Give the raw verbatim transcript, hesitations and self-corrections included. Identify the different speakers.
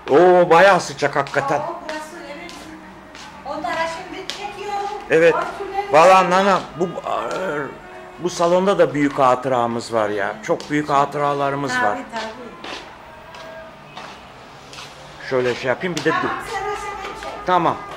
Speaker 1: Oo, bayağı sıcak hakikaten.
Speaker 2: Aa, burası evet. Onlara şimdi çekiyorum.
Speaker 1: Evet.
Speaker 2: Örtüleri-
Speaker 1: Vallahi nana, bu bu salonda da büyük hatıramız var ya. Çok büyük hatıralarımız var.
Speaker 2: Tabii tabii.
Speaker 1: Şöyle şey yapayım bir de.
Speaker 2: Tamam sen aşağıya çek.
Speaker 1: Tamam.